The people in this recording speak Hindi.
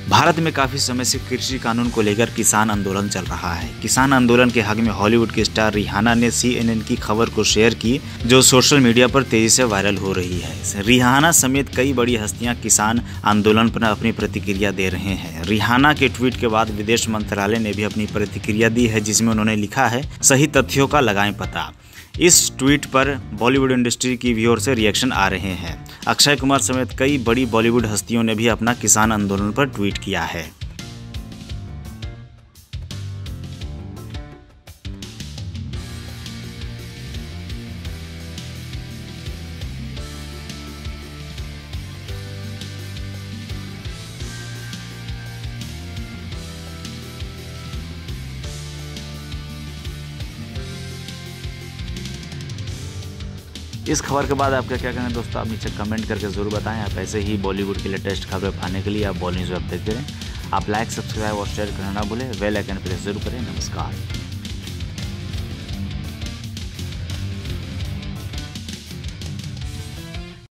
भारत में काफ़ी समय से कृषि कानून को लेकर किसान आंदोलन चल रहा है। किसान आंदोलन के हक में हॉलीवुड की स्टार रिहाना ने CNN की खबर को शेयर की, जो सोशल मीडिया पर तेजी से वायरल हो रही है। रिहाना समेत कई बड़ी हस्तियां किसान आंदोलन पर अपनी प्रतिक्रिया दे रहे हैं। रिहाना के ट्वीट के बाद विदेश मंत्रालय ने भी अपनी प्रतिक्रिया दी है, जिसमें उन्होंने लिखा है, सही तथ्यों का लगाएं पता। इस ट्वीट पर बॉलीवुड इंडस्ट्री की भी ओर से रिएक्शन आ रहे हैं। अक्षय कुमार समेत कई बड़ी बॉलीवुड हस्तियों ने भी अपना किसान आंदोलन पर ट्वीट किया है। इस खबर के बाद आपका क्या कहना है दोस्तों, आप नीचे कमेंट करके ज़रूर बताएं। आप ऐसे ही बॉलीवुड की लेटेस्ट खबरें पाने के लिए आप बॉलीवुड वेब देखते रहें। आप लाइक, सब्सक्राइब और शेयर करना ना भूलें। बेल आइकन प्रेस जरूर करें। नमस्कार।